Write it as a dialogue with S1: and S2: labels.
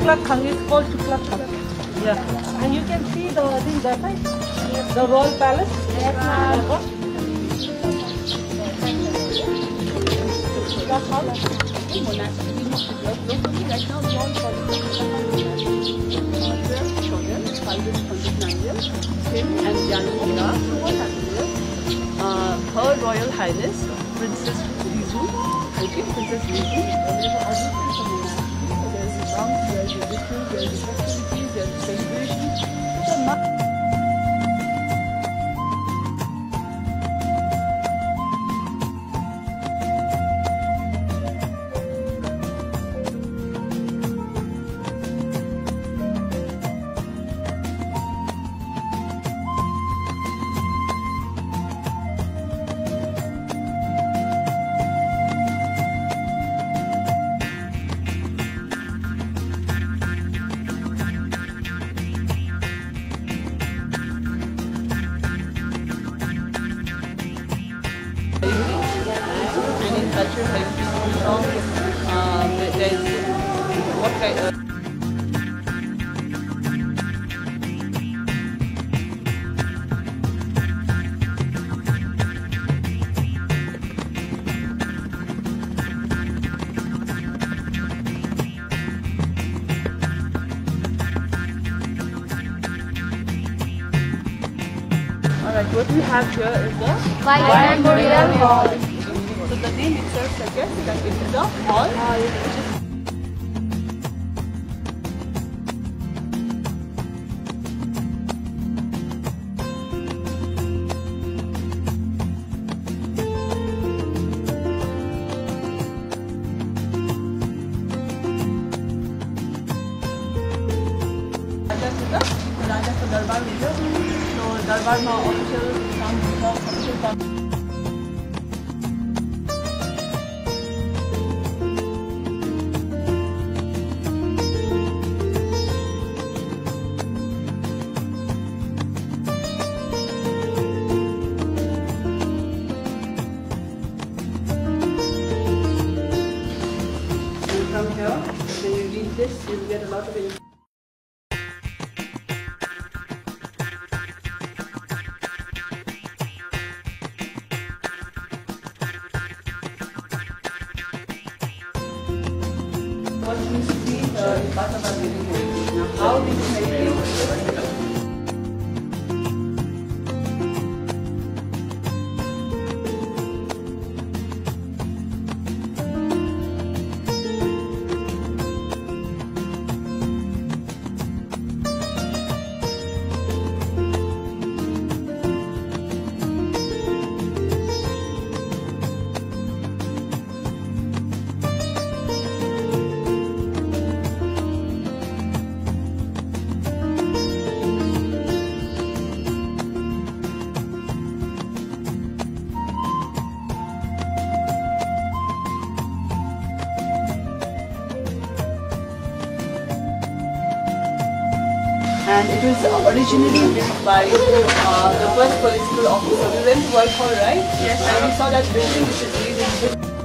S1: Kang is called Shukla Kang. Yeah. And you can see the thing that side, the royal palace. Yes, ma'am. Shukla Kang. Locally, right now, we all call it children, 509 years, him and Janmira, what happened is, Her Royal Highness, Princess Rizu, okay, Princess Rizu, there's a dance, there's a ritual, there's a festivities, there's a celebration. So now culture heritage song. There's what kind of Alright, what we have here is the White Memorial Hall. So the name itself suggests that it is a hall which is Raja ka darbar major. So darbar ma official come. From here, when you read this, you'll get a lot of information. What seems to be the part of our living heritage. Now, how these heritage and it was originally built by the first political officer. We went to Whitehall, right? Yes. And we saw that building which is really